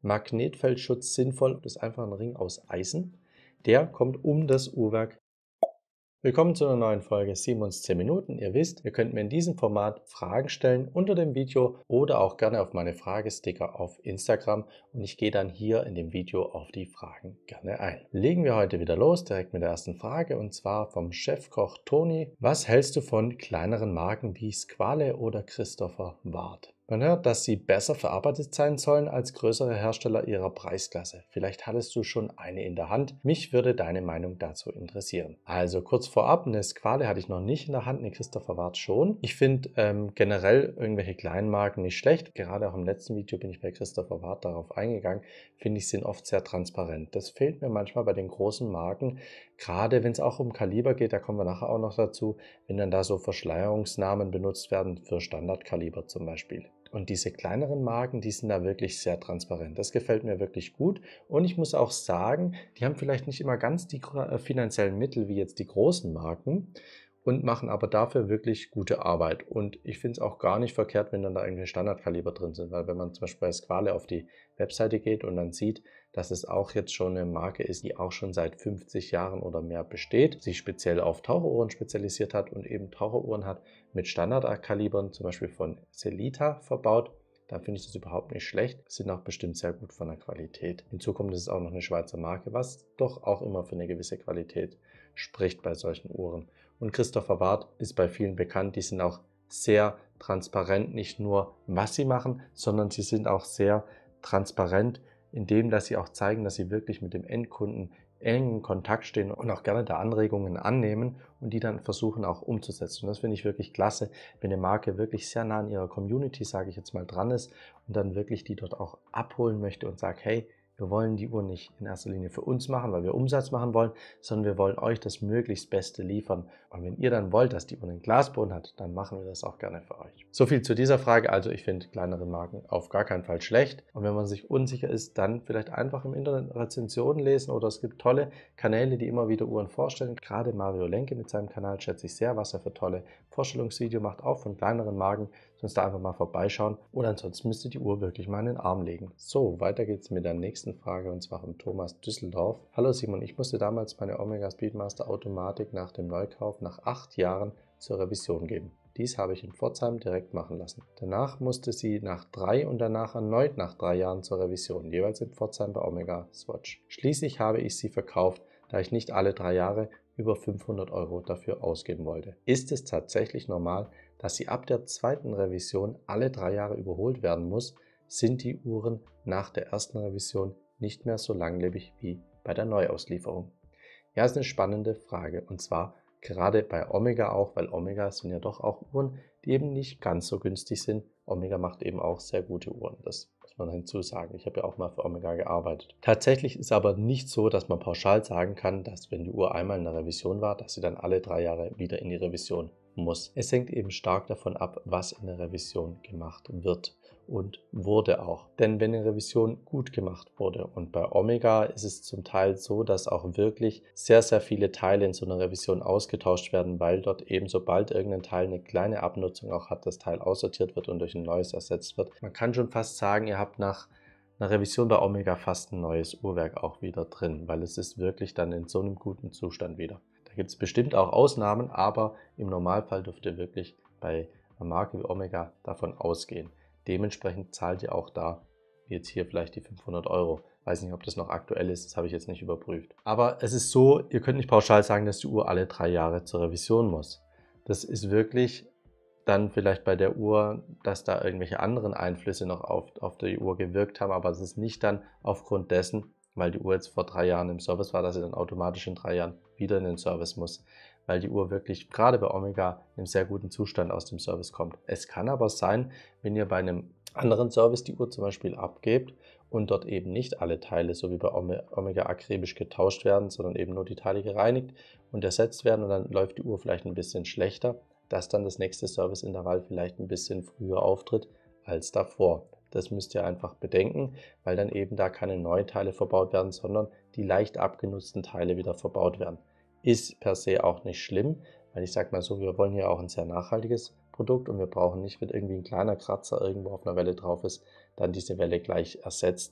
Magnetfeldschutz sinnvoll? Das ist einfach ein Ring aus Eisen. Der kommt um das Uhrwerk. Willkommen zu einer neuen Folge Simons 10 Minuten. Ihr wisst, ihr könnt mir in diesem Format Fragen stellen unter dem Video oder auch gerne auf meine Fragesticker auf Instagram und ich gehe dann hier in dem Video auf die Fragen gerne ein. Legen wir heute wieder los, direkt mit der ersten Frage und zwar vom Chefkoch Toni. Was hältst du von kleineren Marken wie Squale oder Christopher Ward? Man hört, dass sie besser verarbeitet sein sollen als größere Hersteller ihrer Preisklasse. Vielleicht hattest du schon eine in der Hand. Mich würde deine Meinung dazu interessieren. Also kurz vorab, eine Squale hatte ich noch nicht in der Hand, eine Christopher Ward schon. Ich finde generell irgendwelche kleinen Marken nicht schlecht. Gerade auch im letzten Video bin ich bei Christopher Ward darauf eingegangen. Finde ich, sind oft sehr transparent. Das fehlt mir manchmal bei den großen Marken. Gerade wenn es auch um Kaliber geht, da kommen wir nachher auch noch dazu, wenn dann da so Verschleierungsnamen benutzt werden für Standardkaliber zum Beispiel. Und diese kleineren Marken, die sind da wirklich sehr transparent. Das gefällt mir wirklich gut. Und ich muss auch sagen, die haben vielleicht nicht immer ganz die finanziellen Mittel wie jetzt die großen Marken und machen aber dafür wirklich gute Arbeit. Und ich finde es auch gar nicht verkehrt, wenn dann da irgendwelche Standardkaliber drin sind, weil wenn man zum Beispiel bei Squale auf die Webseite geht und dann sieht, dass es auch jetzt schon eine Marke ist, die auch schon seit 50 Jahren oder mehr besteht, sich speziell auf Taucheruhren spezialisiert hat und eben Taucheruhren hat mit Standardkalibern, zum Beispiel von Sellita verbaut, dann finde ich das überhaupt nicht schlecht. Sind auch bestimmt sehr gut von der Qualität. Hinzu kommt, es ist auch noch eine Schweizer Marke, was doch auch immer für eine gewisse Qualität spricht bei solchen Uhren. Und Christopher Ward ist bei vielen bekannt, die sind auch sehr transparent, nicht nur was sie machen, sondern sie sind auch sehr transparent, indem dass sie auch zeigen, dass sie wirklich mit dem Endkunden engen Kontakt stehen und auch gerne da Anregungen annehmen und die dann versuchen auch umzusetzen. Und das finde ich wirklich klasse, wenn eine Marke wirklich sehr nah an ihrer Community, sage ich jetzt mal, dran ist und dann wirklich die dort auch abholen möchte und sagt, hey, wir wollen die Uhr nicht in erster Linie für uns machen, weil wir Umsatz machen wollen, sondern wir wollen euch das möglichst Beste liefern. Und wenn ihr dann wollt, dass die Uhr einen Glasboden hat, dann machen wir das auch gerne für euch. So viel zu dieser Frage. Also ich finde kleinere Marken auf gar keinen Fall schlecht. Und wenn man sich unsicher ist, dann vielleicht einfach im Internet Rezensionen lesen oder es gibt tolle Kanäle, die immer wieder Uhren vorstellen. Gerade Mario Lenke mit seinem Kanal schätze ich sehr, was er für tolle Vorstellungsvideo macht, auch von kleineren Marken. Sonst da einfach mal vorbeischauen oder ansonsten müsst ihr die Uhr wirklich mal in den Arm legen. So, weiter geht's mit der nächsten Frage und zwar von Thomas Düsseldorf. Hallo Simon, ich musste damals meine Omega Speedmaster Automatik nach dem Neukauf nach 8 Jahren zur Revision geben. Dies habe ich in Pforzheim direkt machen lassen. Danach musste sie nach 3 und danach erneut nach 3 Jahren zur Revision, jeweils in Pforzheim bei Omega Swatch. Schließlich habe ich sie verkauft, da ich nicht alle 3 Jahre über 500 € dafür ausgeben wollte. Ist es tatsächlich normal, dass sie ab der zweiten Revision alle 3 Jahre überholt werden muss, sind die Uhren nach der ersten Revision nicht mehr so langlebig wie bei der Neuauslieferung? Ja, ist eine spannende Frage und zwar gerade bei Omega auch, weil Omega sind ja doch auch Uhren, die eben nicht ganz so günstig sind. Omega macht eben auch sehr gute Uhren, das muss man hinzusagen. Ich habe ja auch mal für Omega gearbeitet. Tatsächlich ist aber nicht so, dass man pauschal sagen kann, dass wenn die Uhr einmal in der Revision war, dass sie dann alle 3 Jahre wieder in die Revision muss. Es hängt eben stark davon ab, was in der Revision gemacht wird und wurde auch. Denn wenn eine Revision gut gemacht wurde und bei Omega ist es zum Teil so, dass auch wirklich sehr, sehr viele Teile in so einer Revision ausgetauscht werden, weil dort eben sobald irgendein Teil eine kleine Abnutzung auch hat, das Teil aussortiert wird und durch ein neues ersetzt wird. Man kann schon fast sagen, ihr habt nach einer Revision bei Omega fast ein neues Uhrwerk auch wieder drin, weil es ist wirklich dann in so einem guten Zustand wieder. Da gibt es bestimmt auch Ausnahmen, aber im Normalfall dürft ihr wirklich bei einer Marke wie Omega davon ausgehen. Dementsprechend zahlt ihr auch da, wie jetzt hier vielleicht die 500 €. Weiß nicht, ob das noch aktuell ist, das habe ich jetzt nicht überprüft. Aber es ist so, ihr könnt nicht pauschal sagen, dass die Uhr alle 3 Jahre zur Revision muss. Das ist wirklich dann vielleicht bei der Uhr, dass da irgendwelche anderen Einflüsse noch auf die Uhr gewirkt haben, aber es ist nicht dann aufgrund dessen, weil die Uhr jetzt vor 3 Jahren im Service war, dass sie dann automatisch in 3 Jahren wieder in den Service muss, weil die Uhr wirklich gerade bei Omega in einem sehr guten Zustand aus dem Service kommt. Es kann aber sein, wenn ihr bei einem anderen Service die Uhr zum Beispiel abgebt und dort eben nicht alle Teile, so wie bei Omega akribisch getauscht werden, sondern eben nur die Teile gereinigt und ersetzt werden und dann läuft die Uhr vielleicht ein bisschen schlechter, dass dann das nächste Serviceintervall vielleicht ein bisschen früher auftritt als davor. Das müsst ihr einfach bedenken, weil dann eben da keine neuen Teile verbaut werden, sondern die leicht abgenutzten Teile wieder verbaut werden. Ist per se auch nicht schlimm, weil ich sage mal so, wir wollen hier auch ein sehr nachhaltiges Produkt und wir brauchen nicht, wenn irgendwie ein kleiner Kratzer irgendwo auf einer Welle drauf ist, dann diese Welle gleich ersetzen,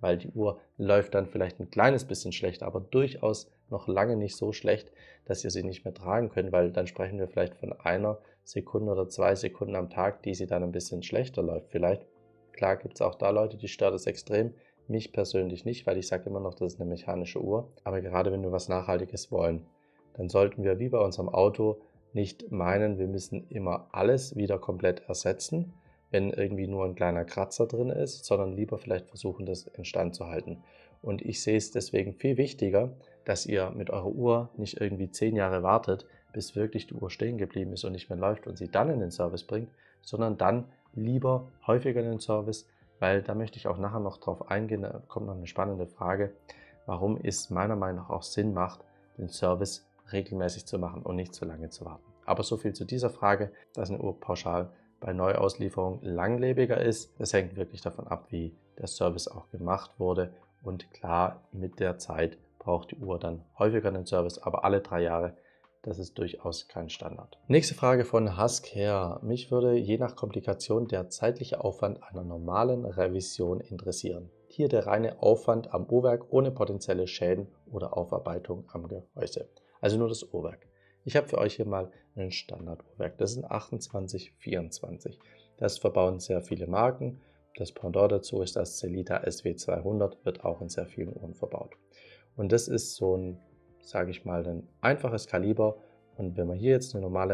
weil die Uhr läuft dann vielleicht ein kleines bisschen schlechter, aber durchaus noch lange nicht so schlecht, dass ihr sie nicht mehr tragen könnt, weil dann sprechen wir vielleicht von 1 Sekunde oder 2 Sekunden am Tag, die sie dann ein bisschen schlechter läuft vielleicht. Klar gibt es auch da Leute, die stört es extrem, mich persönlich nicht, weil ich sage immer noch, das ist eine mechanische Uhr, aber gerade wenn wir was Nachhaltiges wollen, dann sollten wir wie bei unserem Auto nicht meinen, wir müssen immer alles wieder komplett ersetzen, wenn irgendwie nur ein kleiner Kratzer drin ist, sondern lieber vielleicht versuchen, das instand zu halten. Und ich sehe es deswegen viel wichtiger, dass ihr mit eurer Uhr nicht irgendwie 10 Jahre wartet, bis wirklich die Uhr stehen geblieben ist und nicht mehr läuft und sie dann in den Service bringt, sondern dann lieber häufiger in den Service, weil da möchte ich auch nachher noch drauf eingehen, da kommt noch eine spannende Frage, warum es meiner Meinung nach auch Sinn macht, den Service regelmäßig zu machen und nicht zu lange zu warten. Aber so viel zu dieser Frage, dass eine Uhr pauschal bei Neuauslieferung langlebiger ist. Das hängt wirklich davon ab, wie der Service auch gemacht wurde. Und klar, mit der Zeit braucht die Uhr dann häufiger einen Service, aber alle 3 Jahre, das ist durchaus kein Standard. Nächste Frage von Husker. Mich würde je nach Komplikation der zeitliche Aufwand einer normalen Revision interessieren. Hier der reine Aufwand am Uhrwerk ohne potenzielle Schäden oder Aufarbeitung am Gehäuse. Also nur das Uhrwerk. Ich habe für euch hier mal ein Standard-Uhrwerk. Das ist ein 2824. Das verbauen sehr viele Marken. Das Pendant dazu ist das Sellita SW200, wird auch in sehr vielen Uhren verbaut. Und das ist so ein, sage ich mal, ein einfaches Kaliber. Und wenn man hier jetzt eine normale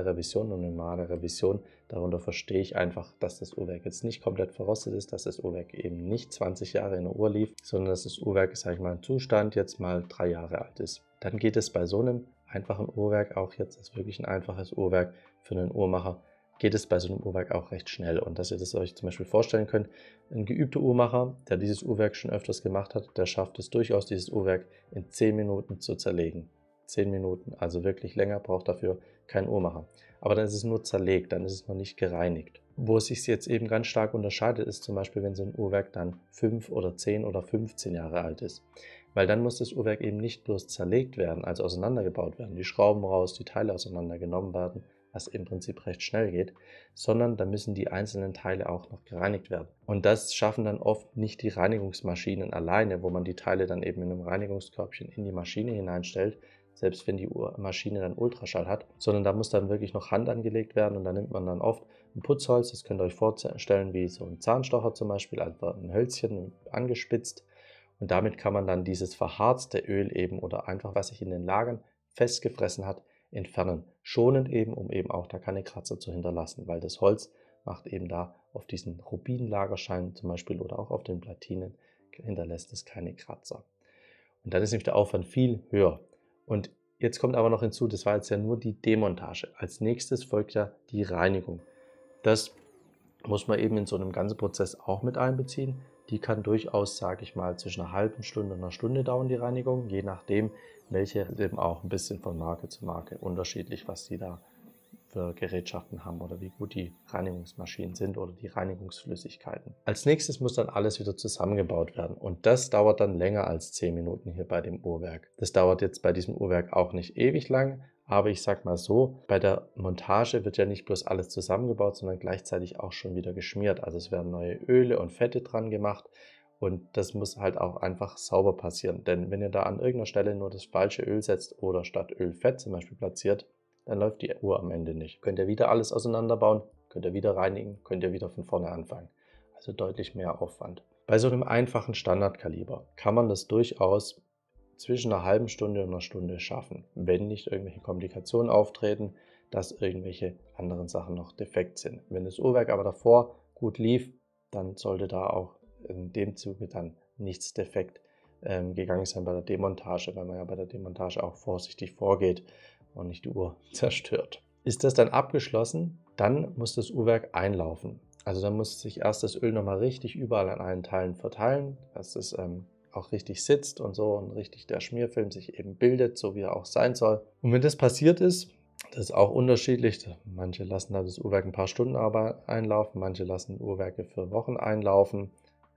Revision, darunter verstehe ich einfach, dass das Uhrwerk jetzt nicht komplett verrostet ist, dass das Uhrwerk eben nicht 20 Jahre in der Uhr lief, sondern dass das Uhrwerk, sage ich mal, im Zustand jetzt mal 3 Jahre alt ist. Dann geht es bei so einem einfachen Uhrwerk, auch jetzt ist wirklich ein einfaches Uhrwerk für einen Uhrmacher, geht es bei so einem Uhrwerk auch recht schnell. Und dass ihr das euch zum Beispiel vorstellen könnt, ein geübter Uhrmacher, der dieses Uhrwerk schon öfters gemacht hat, der schafft es durchaus, dieses Uhrwerk in 10 Minuten zu zerlegen. 10 Minuten, also wirklich länger braucht dafür kein Uhrmacher. Aber dann ist es nur zerlegt, dann ist es noch nicht gereinigt. Wo es sich jetzt eben ganz stark unterscheidet, ist zum Beispiel, wenn so ein Uhrwerk dann 5 oder 10 oder 15 Jahre alt ist. Weil dann muss das Uhrwerk eben nicht bloß zerlegt werden, also auseinandergebaut werden, die Schrauben raus, die Teile auseinandergenommen werden, was im Prinzip recht schnell geht, sondern da müssen die einzelnen Teile auch noch gereinigt werden. Und das schaffen dann oft nicht die Reinigungsmaschinen alleine, wo man die Teile dann eben in einem Reinigungskörbchen in die Maschine hineinstellt, selbst wenn die Maschine dann Ultraschall hat, sondern da muss dann wirklich noch Hand angelegt werden und da nimmt man dann oft ein Putzholz, das könnt ihr euch vorstellen wie so ein Zahnstocher zum Beispiel, einfach ein Hölzchen angespitzt und damit kann man dann dieses verharzte Öl eben oder einfach, was sich in den Lagern festgefressen hat, entfernen. Schonend eben, um eben auch da keine Kratzer zu hinterlassen, weil das Holz macht eben da auf diesen Rubinlagerscheinen zum Beispiel oder auch auf den Platinen hinterlässt es keine Kratzer. Und dann ist nämlich der Aufwand viel höher. Und jetzt kommt aber noch hinzu, das war jetzt ja nur die Demontage. Als nächstes folgt ja die Reinigung. Das muss man eben in so einem ganzen Prozess auch mit einbeziehen. Die kann durchaus, sage ich mal, zwischen einer halben Stunde und einer Stunde dauern, die Reinigung, je nachdem, welche eben auch ein bisschen von Marke zu Marke unterschiedlich, was die da für Gerätschaften haben oder wie gut die Reinigungsmaschinen sind oder die Reinigungsflüssigkeiten. Als nächstes muss dann alles wieder zusammengebaut werden und das dauert dann länger als 10 Minuten hier bei dem Uhrwerk. Das dauert jetzt bei diesem Uhrwerk auch nicht ewig lang, aber ich sag mal so, bei der Montage wird ja nicht bloß alles zusammengebaut, sondern gleichzeitig auch schon wieder geschmiert. Also es werden neue Öle und Fette dran gemacht und das muss halt auch einfach sauber passieren. Denn wenn ihr da an irgendeiner Stelle nur das falsche Öl setzt oder statt Öl Fett zum Beispiel platziert, dann läuft die Uhr am Ende nicht. Könnt ihr wieder alles auseinanderbauen, könnt ihr wieder reinigen, könnt ihr wieder von vorne anfangen. Also deutlich mehr Aufwand. Bei so einem einfachen Standardkaliber kann man das durchaus zwischen einer halben Stunde und einer Stunde schaffen, wenn nicht irgendwelche Komplikationen auftreten, dass irgendwelche anderen Sachen noch defekt sind. Wenn das Uhrwerk aber davor gut lief, dann sollte da auch in dem Zuge dann nichts defekt gegangen sein bei der Demontage, weil man ja bei der Demontage auch vorsichtig vorgeht und nicht die Uhr zerstört. Ist das dann abgeschlossen, dann muss das Uhrwerk einlaufen. Also dann muss sich erst das Öl nochmal richtig überall an allen Teilen verteilen, dass es auch richtig sitzt und so und richtig der Schmierfilm sich eben bildet, so wie er auch sein soll. Und wenn das passiert ist, das ist auch unterschiedlich, manche lassen da das Uhrwerk ein paar Stunden einlaufen, manche lassen Uhrwerke für Wochen einlaufen,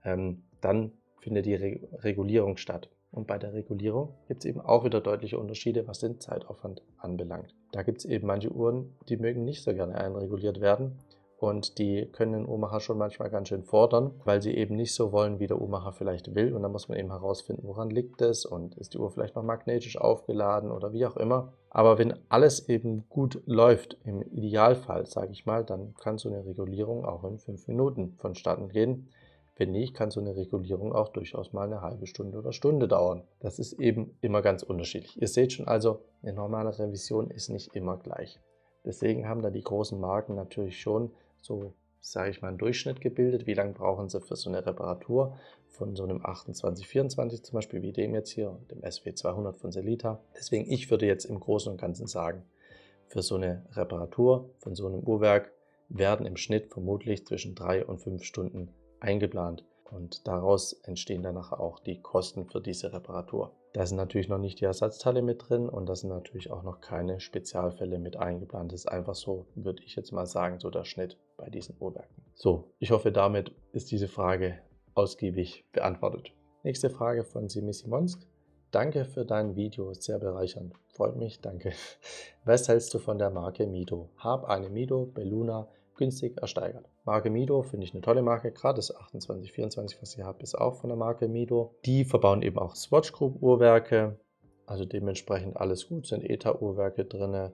dann findet die Regulierung statt. Und bei der Regulierung gibt es eben auch wieder deutliche Unterschiede, was den Zeitaufwand anbelangt. Da gibt es eben manche Uhren, die mögen nicht so gerne einreguliert werden und die können den Uhrmacher schon manchmal ganz schön fordern, weil sie eben nicht so wollen, wie der Uhrmacher vielleicht will, und dann muss man eben herausfinden, woran liegt es und ist die Uhr vielleicht noch magnetisch aufgeladen oder wie auch immer. Aber wenn alles eben gut läuft, im Idealfall, sage ich mal, dann kann so eine Regulierung auch in 5 Minuten vonstatten gehen. Wenn nicht, kann so eine Regulierung auch durchaus mal eine halbe Stunde oder Stunde dauern. Das ist eben immer ganz unterschiedlich. Ihr seht schon also, eine normale Revision ist nicht immer gleich. Deswegen haben da die großen Marken natürlich schon so, sage ich mal, einen Durchschnitt gebildet. Wie lange brauchen sie für so eine Reparatur von so einem 2824 zum Beispiel, wie dem jetzt hier, dem SW200 von Sellita. Deswegen, ich würde jetzt im Großen und Ganzen sagen, für so eine Reparatur von so einem Uhrwerk werden im Schnitt vermutlich zwischen 3 und 5 Stunden eingeplant. Und daraus entstehen dann nachher auch die Kosten für diese Reparatur. Da sind natürlich noch nicht die Ersatzteile mit drin und da sind natürlich auch noch keine Spezialfälle mit eingeplant. Das ist einfach so, würde ich jetzt mal sagen, so der Schnitt bei diesen Uhrwerken. So, ich hoffe, damit ist diese Frage ausgiebig beantwortet. Nächste Frage von Simissimonsk. Danke für dein Video, sehr bereichernd. Freut mich, danke. Was hältst du von der Marke Mido? Hab eine Mido Belluna günstig ersteigert. Marke Mido finde ich eine tolle Marke, gerade das 2824, was ich habe, ist auch von der Marke Mido. Die verbauen eben auch Swatch Group Uhrwerke, also dementsprechend alles gut, sind ETA-Uhrwerke drin,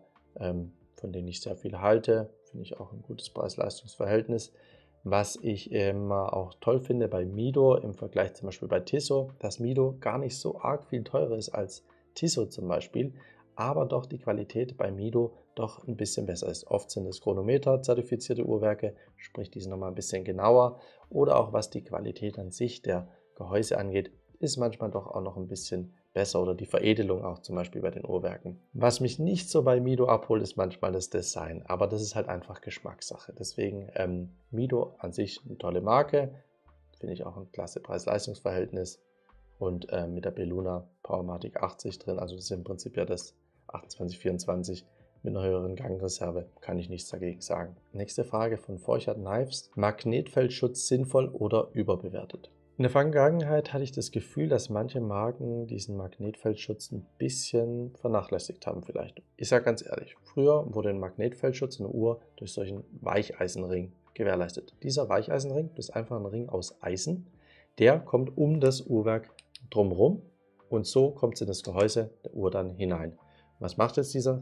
von denen ich sehr viel halte, finde ich auch ein gutes Preis-Leistungs-Verhältnis. Was ich immer auch toll finde bei Mido im Vergleich zum Beispiel bei Tissot, dass Mido gar nicht so arg viel teurer ist als Tissot zum Beispiel, aber doch die Qualität bei Mido doch ein bisschen besser ist. Oft sind es Chronometer-zertifizierte Uhrwerke, sprich die sind nochmal ein bisschen genauer, oder auch was die Qualität an sich der Gehäuse angeht, ist manchmal doch auch noch ein bisschen besser, oder die Veredelung auch zum Beispiel bei den Uhrwerken. Was mich nicht so bei Mido abholt, ist manchmal das Design, aber das ist halt einfach Geschmackssache. Deswegen Mido an sich eine tolle Marke, finde ich auch ein klasse Preis-Leistungs-Verhältnis, und mit der Belluna Powermatic 80 drin, also das ist im Prinzip ja das 2824 mit einer höheren Gangreserve, kann ich nichts dagegen sagen. Nächste Frage von Forchert Knives. Magnetfeldschutz sinnvoll oder überbewertet? In der Vergangenheit hatte ich das Gefühl, dass manche Marken diesen Magnetfeldschutz ein bisschen vernachlässigt haben vielleicht. Ich sage ganz ehrlich, früher wurde ein Magnetfeldschutz in der Uhr durch solchen Weicheisenring gewährleistet. Dieser Weicheisenring, das ist einfach ein Ring aus Eisen, der kommt um das Uhrwerk drumherum und so kommt es in das Gehäuse der Uhr dann hinein. Was macht jetzt dieser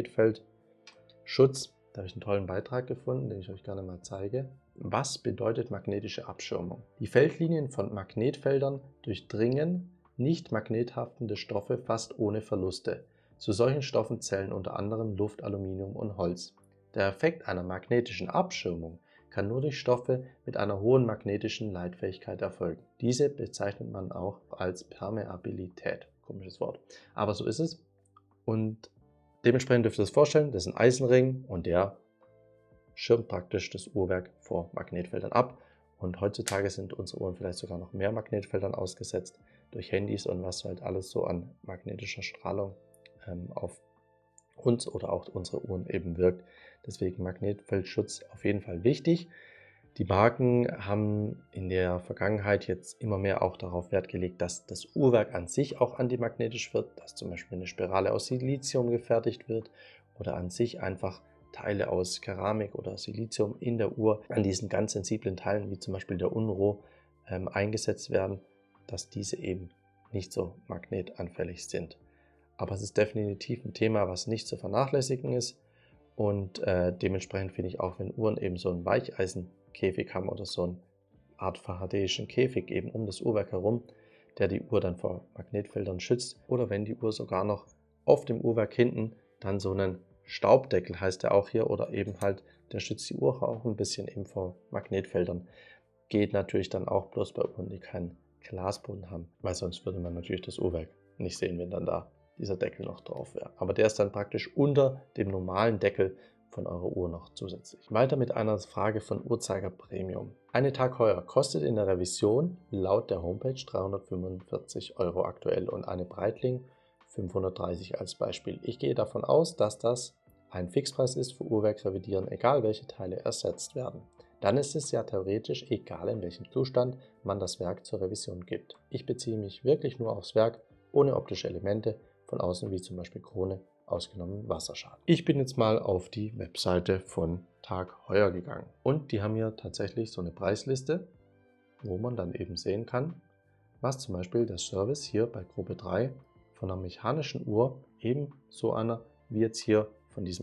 Magnetfeldschutz? Da habe ich einen tollen Beitrag gefunden, den ich euch gerne mal zeige. Was bedeutet magnetische Abschirmung? Die Feldlinien von Magnetfeldern durchdringen nicht magnethaftende Stoffe fast ohne Verluste. Zu solchen Stoffen zählen unter anderem Luft, Aluminium und Holz. Der Effekt einer magnetischen Abschirmung kann nur durch Stoffe mit einer hohen magnetischen Leitfähigkeit erfolgen. Diese bezeichnet man auch als Permeabilität. Komisches Wort. Aber so ist es. Und dementsprechend dürft ihr das vorstellen, das ist ein Eisenring und der schirmt praktisch das Uhrwerk vor Magnetfeldern ab. Und heutzutage sind unsere Uhren vielleicht sogar noch mehr Magnetfeldern ausgesetzt durch Handys und was halt alles so an magnetischer Strahlung auf uns oder auch unsere Uhren eben wirkt. Deswegen Magnetfeldschutz auf jeden Fall wichtig. Die Marken haben in der Vergangenheit jetzt immer mehr auch darauf Wert gelegt, dass das Uhrwerk an sich auch antimagnetisch wird, dass zum Beispiel eine Spirale aus Silizium gefertigt wird oder an sich einfach Teile aus Keramik oder Silizium in der Uhr an diesen ganz sensiblen Teilen, wie zum Beispiel der Unruh, eingesetzt werden, dass diese eben nicht so magnetanfällig sind. Aber es ist definitiv ein Thema, was nicht zu vernachlässigen ist, und dementsprechend finde ich auch, wenn Uhren eben so einen Weicheisenkäfig haben oder so eine Art faradäischen Käfig eben um das Uhrwerk herum, der die Uhr dann vor Magnetfeldern schützt, oder wenn die Uhr sogar noch auf dem Uhrwerk hinten dann so einen Staubdeckel, heißt der auch hier, oder eben halt, der schützt die Uhr auch ein bisschen eben vor Magnetfeldern. Geht natürlich dann auch bloß bei Uhren, die keinen Glasboden haben, weil sonst würde man natürlich das Uhrwerk nicht sehen, wenn dann da dieser Deckel noch drauf wäre. Aber der ist dann praktisch unter dem normalen Deckel von eurer Uhr noch zusätzlich. Weiter mit einer Frage von Uhrzeiger Premium. Eine Tag Heuer kostet in der Revision laut der Homepage 345 € aktuell und eine Breitling 530 als Beispiel. Ich gehe davon aus, dass das ein Fixpreis ist für Uhrwerk revidieren, egal welche Teile ersetzt werden. Dann ist es ja theoretisch egal, in welchem Zustand man das Werk zur Revision gibt. Ich beziehe mich wirklich nur aufs Werk, ohne optische Elemente von außen, wie zum Beispiel Krone, ausgenommen Wasserschaden. Ich bin jetzt mal auf die Webseite von Tag Heuer gegangen. Und die haben hier tatsächlich so eine Preisliste, wo man dann eben sehen kann, was zum Beispiel der Service hier bei Gruppe 3 von einer mechanischen Uhr, eben so einer wie jetzt hier von diesem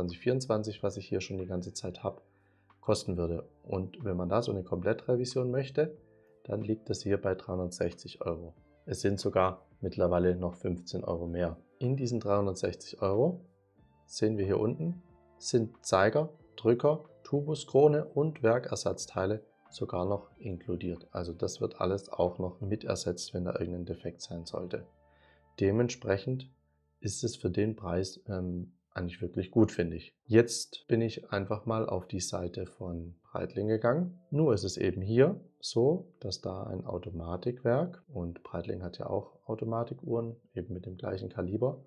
2824, was ich hier schon die ganze Zeit habe, kosten würde. Und wenn man da so eine Komplettrevision möchte, dann liegt das hier bei 360 Euro. Es sind sogar mittlerweile noch 15 Euro mehr. In diesen 360 Euro sehen wir hier unten, sind Zeiger, Drücker, Tubuskrone und Werkersatzteile sogar noch inkludiert. Also das wird alles auch noch mit ersetzt, wenn da irgendein Defekt sein sollte. Dementsprechend ist es für den Preis eigentlich wirklich gut, finde ich. Jetzt bin ich einfach mal auf die Seite von Breitling gegangen. Nur ist es eben hier so, dass da ein Automatikwerk, und Breitling hat ja auch Automatikuhren, eben mit dem gleichen Kaliber,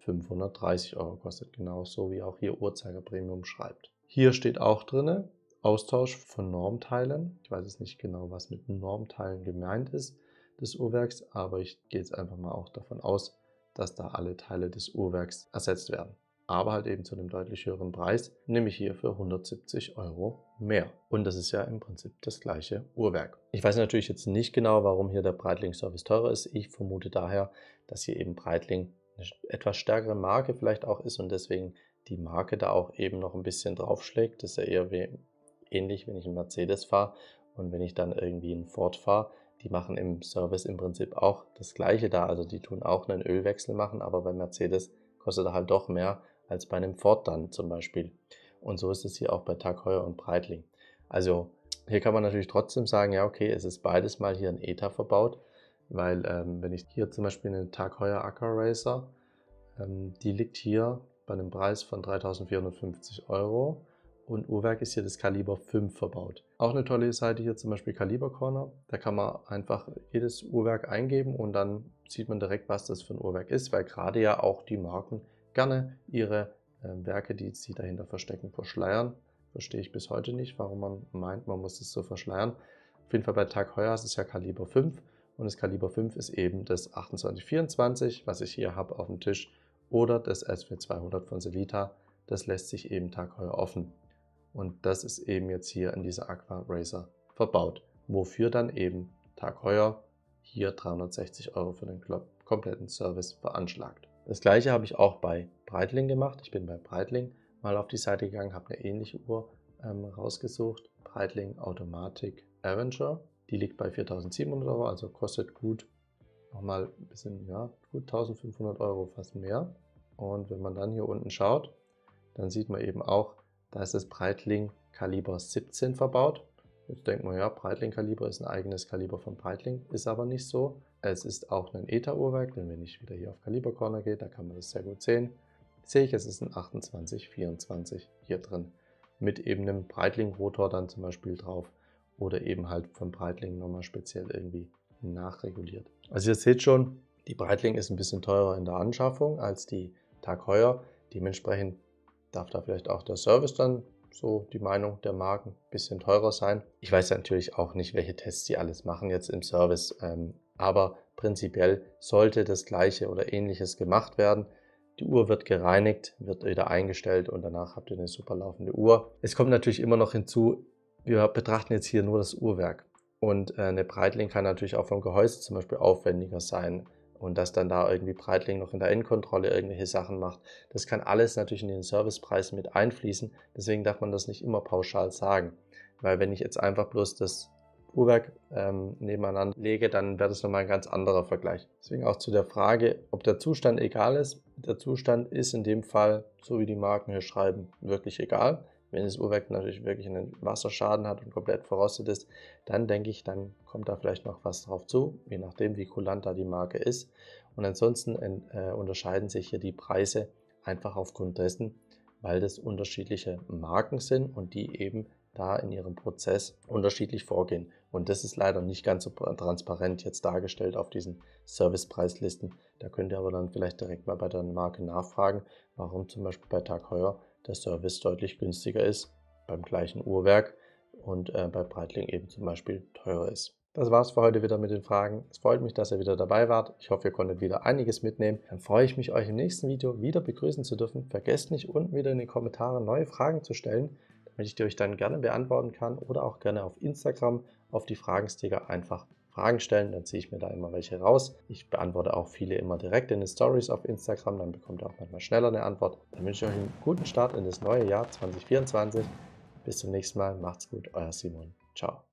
530 Euro kostet, genauso wie auch hier Uhrzeiger Premium schreibt. Hier steht auch drin, Austausch von Normteilen. Ich weiß jetzt nicht genau, was mit Normteilen gemeint ist des Uhrwerks, aber ich gehe jetzt einfach mal auch davon aus, dass da alle Teile des Uhrwerks ersetzt werden. Aber halt eben zu einem deutlich höheren Preis, nämlich hier für 170 Euro mehr. Und das ist ja im Prinzip das gleiche Uhrwerk. Ich weiß natürlich jetzt nicht genau, warum hier der Breitling-Service teurer ist. Ich vermute daher, dass hier eben Breitling eine etwas stärkere Marke vielleicht auch ist und deswegen die Marke da auch eben noch ein bisschen draufschlägt. Das ist ja eher ähnlich, wenn ich einen Mercedes fahre und wenn ich dann irgendwie einen Ford fahre. Die machen im Service im Prinzip auch das Gleiche da. Also die tun auch einen Ölwechsel machen, aber bei Mercedes kostet er halt doch mehr als bei einem Ford dann zum Beispiel. Und so ist es hier auch bei Tag Heuer und Breitling. Also hier kann man natürlich trotzdem sagen, ja okay, es ist beides mal hier ein ETA verbaut, weil wenn ich hier zum Beispiel eine Tag Heuer Aqua Racer, die liegt hier bei einem Preis von 3.450 Euro und Uhrwerk ist hier das Kaliber 5 verbaut. Auch eine tolle Seite hier zum Beispiel Kaliber Corner, da kann man einfach jedes Uhrwerk eingeben und dann sieht man direkt, was das für ein Uhrwerk ist, weil gerade ja auch die Marken gerne ihre Werke, die sie dahinter verstecken, verschleiern. Verstehe ich bis heute nicht, warum man meint, man muss es so verschleiern. Auf jeden Fall bei Tag Heuer ist es ja Kaliber 5 und das Kaliber 5 ist eben das 2824, was ich hier habe auf dem Tisch, oder das SW200 von Sellita. Das lässt sich eben Tag Heuer offen. Und das ist eben jetzt hier in dieser Aqua Racer verbaut, wofür dann eben Tag Heuer hier 360 Euro für den kompletten Service veranschlagt. Das gleiche habe ich auch bei Breitling gemacht. Ich bin bei Breitling mal auf die Seite gegangen, habe eine ähnliche Uhr rausgesucht. Breitling Automatic Avenger. Die liegt bei 4.700 Euro, also kostet gut nochmal ein bisschen, ja, gut 1.500 Euro, fast mehr. Und wenn man dann hier unten schaut, dann sieht man eben auch, da ist das Breitling Kaliber 17 verbaut. Jetzt denkt man, ja, Breitling Kaliber ist ein eigenes Kaliber von Breitling, ist aber nicht so. Es ist auch ein ETA-Uhrwerk, denn wenn ich wieder hier auf Kaliber Corner gehe, da kann man das sehr gut sehen. Sehe ich, es ist ein 2824 hier drin. Mit eben einem Breitling-Rotor dann zum Beispiel drauf oder eben halt von Breitling nochmal speziell irgendwie nachreguliert. Also ihr seht schon, die Breitling ist ein bisschen teurer in der Anschaffung als die Tag Heuer. Dementsprechend darf da vielleicht auch der Service dann, so die Meinung der Marken, ein bisschen teurer sein. Ich weiß natürlich auch nicht, welche Tests sie alles machen jetzt im Service, aber prinzipiell sollte das Gleiche oder Ähnliches gemacht werden. Die Uhr wird gereinigt, wird wieder eingestellt und danach habt ihr eine super laufende Uhr. Es kommt natürlich immer noch hinzu, wir betrachten jetzt hier nur das Uhrwerk. Und eine Breitling kann natürlich auch vom Gehäuse zum Beispiel aufwendiger sein. Und dass dann da irgendwie Breitling noch in der Endkontrolle irgendwelche Sachen macht. Das kann alles natürlich in den Servicepreis mit einfließen. Deswegen darf man das nicht immer pauschal sagen. Weil wenn ich jetzt einfach bloß das Uhrwerk nebeneinander lege, dann wäre das nochmal ein ganz anderer Vergleich. Deswegen auch zu der Frage, ob der Zustand egal ist. Der Zustand ist in dem Fall, so wie die Marken hier schreiben, wirklich egal. Wenn das Uhrwerk natürlich wirklich einen Wasserschaden hat und komplett verrostet ist, dann denke ich, dann kommt da vielleicht noch was drauf zu, je nachdem wie kulant da die Marke ist. Und ansonsten unterscheiden sich hier die Preise einfach aufgrund dessen, weil das unterschiedliche Marken sind und die eben da in ihrem Prozess unterschiedlich vorgehen. Und das ist leider nicht ganz so transparent jetzt dargestellt auf diesen Servicepreislisten. Da könnt ihr aber dann vielleicht direkt mal bei der Marke nachfragen, warum zum Beispiel bei Tag Heuer der Service deutlich günstiger ist beim gleichen Uhrwerk und bei Breitling eben zum Beispiel teurer ist. Das war's für heute wieder mit den Fragen. Es freut mich, dass ihr wieder dabei wart. Ich hoffe, ihr konntet wieder einiges mitnehmen. Dann freue ich mich, euch im nächsten Video wieder begrüßen zu dürfen. Vergesst nicht, unten wieder in die Kommentare neue Fragen zu stellen. damit ich die euch dann gerne beantworten kann, oder auch gerne auf Instagram auf die Fragensticker einfach Fragen stellen, dann ziehe ich mir da immer welche raus. Ich beantworte auch viele immer direkt in den Stories auf Instagram, dann bekommt ihr auch manchmal schneller eine Antwort. Dann wünsche ich euch einen guten Start in das neue Jahr 2024. Bis zum nächsten Mal, macht's gut, euer Simon. Ciao.